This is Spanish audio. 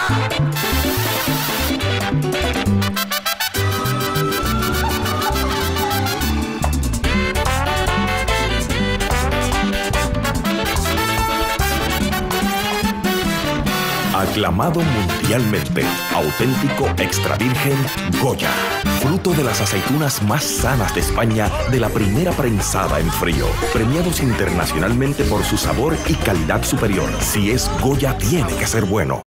Aclamado mundialmente, auténtico extra virgen Goya, fruto de las aceitunas más sanas de España, de la primera prensada en frío, premiados internacionalmente por su sabor y calidad superior. Si es Goya, tiene que ser bueno.